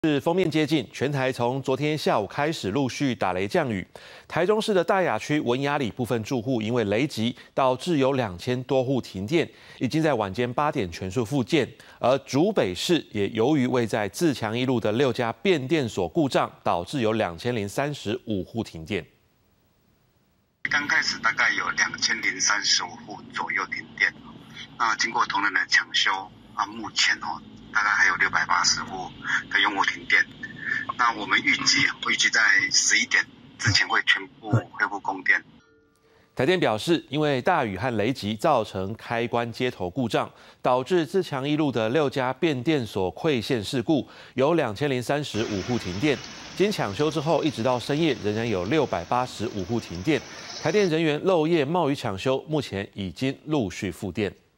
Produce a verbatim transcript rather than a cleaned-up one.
是锋面接近，全台从昨天下午开始陆续打雷降雨。台中市的大雅区文雅里部分住户因为雷击，导致有两千多户停电，已经在晚间八点全数复建。而竹北市也由于位在自强一路的六家变电所故障，导致有两千零三十五户停电。 刚开始大概有两千零三十五户左右停电，那经过同仁的抢修啊，目前哦。 大概还有六百八十户的用户停电，那我们预计预计在十一点之前会全部恢复供电。 台电表示，因为大雨和雷击造成开关接头故障，导致自强一路的六家变电所溃陷事故，有两千零三十五户停电。经抢修之后，一直到深夜仍然有六百八十五户停电。台电人员漏夜冒雨抢修，目前已经陆续复电。